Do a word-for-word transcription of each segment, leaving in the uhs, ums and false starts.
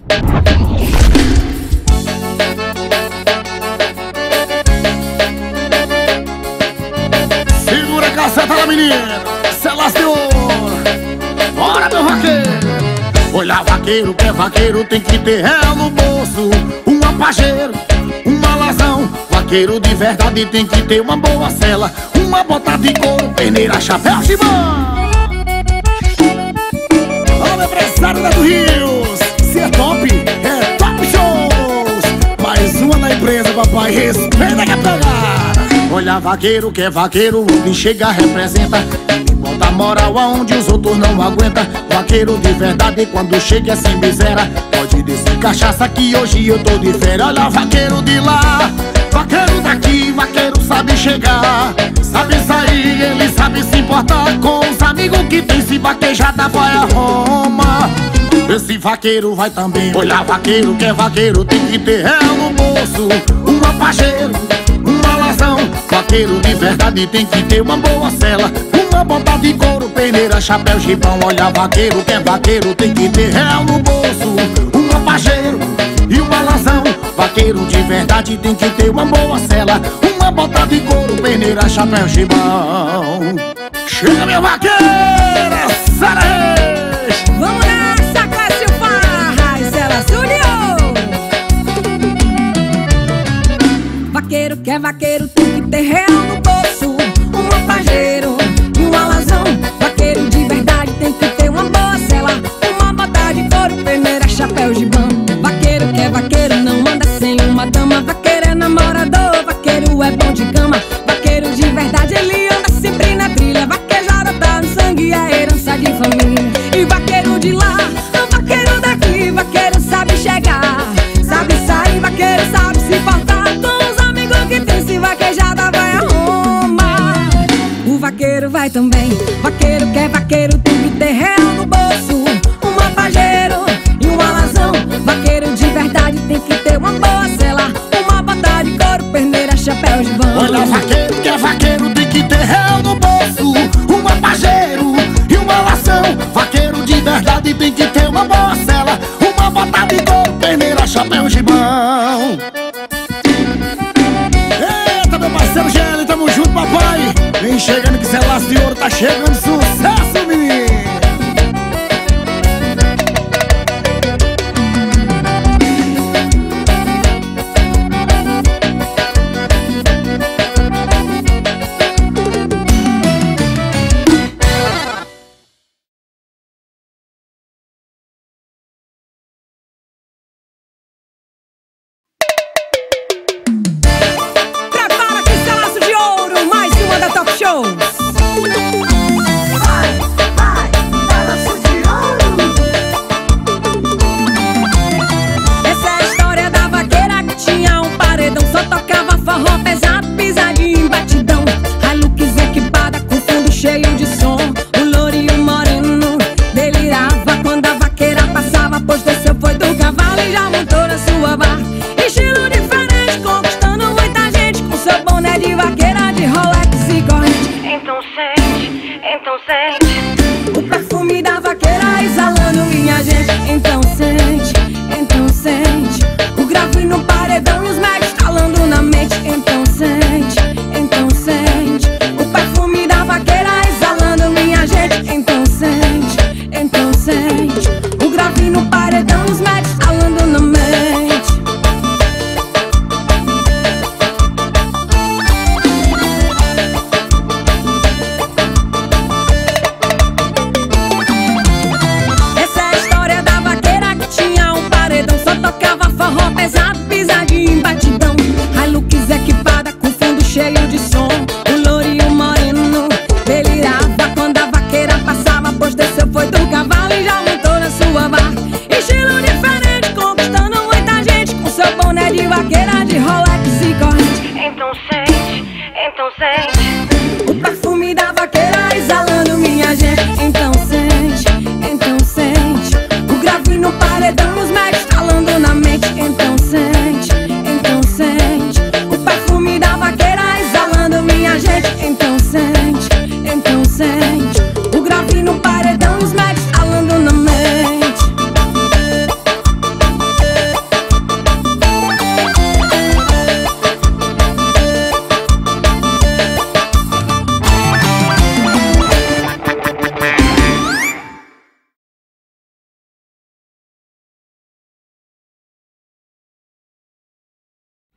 Segura a caceta da menina, Celestior. Bora, meu vaqueiro. Olha, vaqueiro que é vaqueiro tem que ter real no bolso, um apageiro, uma lazão. Vaqueiro de verdade tem que ter uma boa cela, uma bota de couro, peneira, chapéu, chibão. Alô, empresário lá do Rios, se é top, é top shows. Mais uma na empresa, papai, respeita que é pegada. Olha, vaqueiro que é vaqueiro, quem chega representa, bota moral aonde os outros não aguentam. Vaqueiro de verdade quando chega é sem miséria. Pode descer cachaça que hoje eu tô de férias. Olha, vaqueiro de lá, vaqueiro daqui, vaqueiro sabe chegar, sabe sair, ele sabe se importar com os amigos que tem. Se vaquejada vai a Roma, esse vaqueiro vai também. Olha, vaqueiro que é vaqueiro tem que ter real no bolso, um apageiro, uma lazão. Vaqueiro de verdade tem que ter uma boa cela, uma bota de couro, peneira, chapéu, gibão. Olha, vaqueiro que é vaqueiro tem que ter real no bolso, um apageiro e uma lazão. Vaqueiro de verdade tem que ter uma boa cela, uma bota de couro, peneira, chapéu, gibão. Chega, meu vaqueiro, Sarez! Vamos nessa, Clássio Farras, ela Júnior! Vaqueiro que é vaqueiro tem que ter real no bolso, um apageiro e uma lazão. Vaqueiro de verdade tem que ter uma boa cela, uma bota de couro, peneira, chapéu, gibão. Vaqueiro que é vaqueiro não anda sem uma dama. Vaqueiro é namorador, vaqueiro é bom de cama. Vaqueiro de verdade ele anda sempre na trilha. Vaquejada tá no sangue, é herança de família. E vaqueiro de lá, vaqueiro daqui, vaqueiro sabe chegar, sabe sair, vaqueiro sabe se portar com os amigos que tem. Se vaquejada vai a Roma, o vaqueiro vai também. Vaqueiro que é vaqueiro tem que ter real no bolso, um apageiro e uma lazão. Vaqueiro de verdade tem que ter uma boa cela, uma bota de couro, peneira, chapéu, gibão. Olha, vaqueiro que é vaqueiro tem que ter real no bolso, um apageiro e uma lação. Vaqueiro de verdade tem que ter uma boa cela, uma bota de couro, peneira, chapéu, gibão. Eita, meu parceiro Gênio, tamo junto, papai. Vem chegando que Celestior tá chegando, sucesso, menino.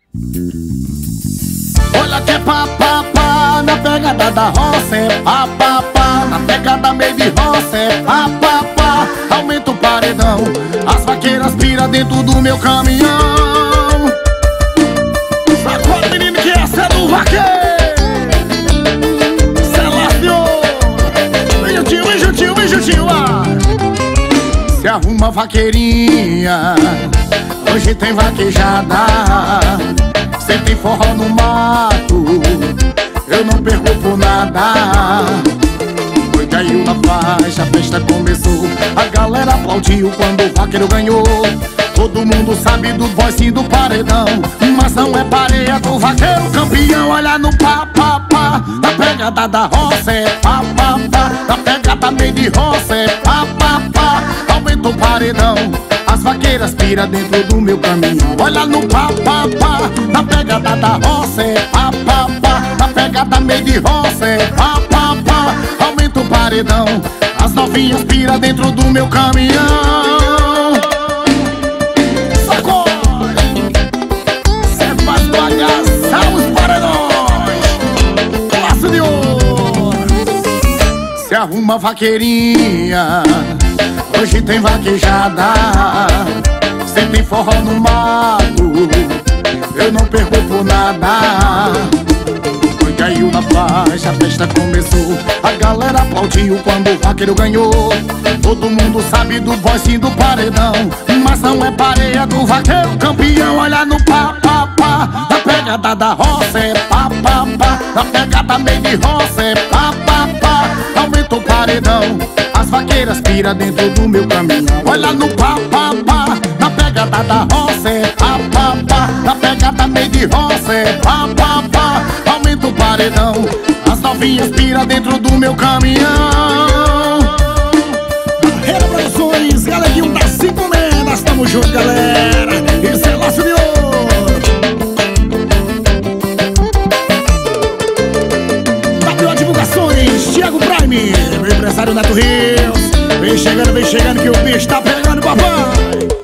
Olha que é pá, pá, pá, na pegada da roça é pá, pá, pá, na pegada meio de roça é pá, pá, pá. Aumenta o paredão, as vaqueiras pira dentro do meu caminhão. Sacode, menino, que essa é do vaqueiro. Selasio, vem juntinho, vem juntinho, vem juntinho, ah. Se arruma vaqueirinha, hoje tem vaquejada. Cê tem forró no mato, eu não perco por nada. Foi, caiu na faixa, a festa começou. A galera aplaudiu quando o vaqueiro ganhou. Todo mundo sabe do voice do paredão, mas não é pareia do vaqueiro campeão. Olha no pá, pá, pá, na pegada da roça é pá, pá, pá, na pegada meio de roça é pá, pá, pá. Aumenta o paredão, as vaqueiras pira dentro do meu caminho. Olha no pá, pá, pá, na pegada da roça é pá, pá, pá, na pegada meio de roça é pá, pá, pá. Aumenta o paredão, as novinhas pira dentro do meu caminhão. Sacode, cê faz bagaçar os paredões. Laço de ouro. Se arruma vaqueirinha, hoje tem vaquejada. Cê tem forró no mato, eu não perco por nada. Foi, caiu na faixa, a festa começou. A galera aplaudiu quando o vaqueiro ganhou. Todo mundo sabe do voice do paredão, mas não é pareia do vaqueiro campeão. Olha no pá, pá, pá, na pegada da roça é pá, pá, pá, na pegada meio de roça é pá, pá, pá. Aumenta o paredão, as vaqueiras pira dentro do meu caminho. Olha no pá, pá, pá, na pegada da roça é pá, pá, pá, na pegada meio de roça é pá, pá, pá. Aumenta o paredão, as novinhas pira dentro do meu caminhão. Barreira Produções, galeguinho das cinco lendas, tamo junto, galera. Esse é laço de ouro. W O Divulgações, Thiago Prime, meu empresário Neto Rios. Vem chegando, vem chegando que o bicho tá pegando, papai.